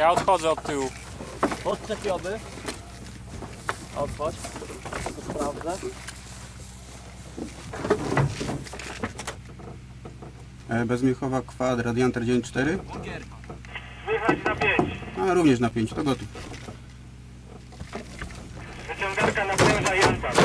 Ja odchodzę od tyłu. Odczepiony. Odchodź. To sprawdzę. Bezmiechowa kwadrat, Janter 94. Słychać na 5. A również na 5, to gotów. Wyciągarka napręża Jantar.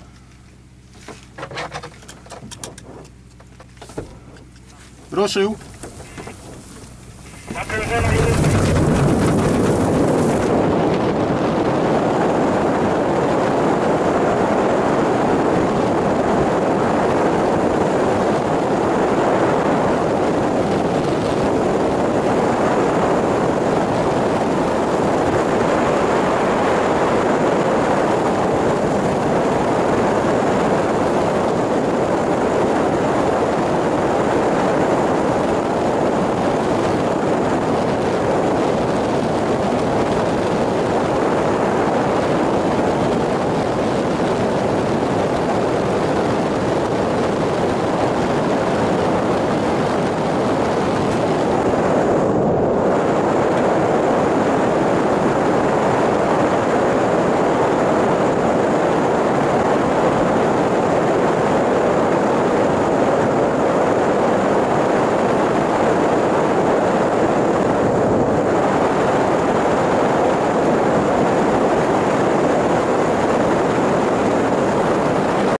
Ruszył.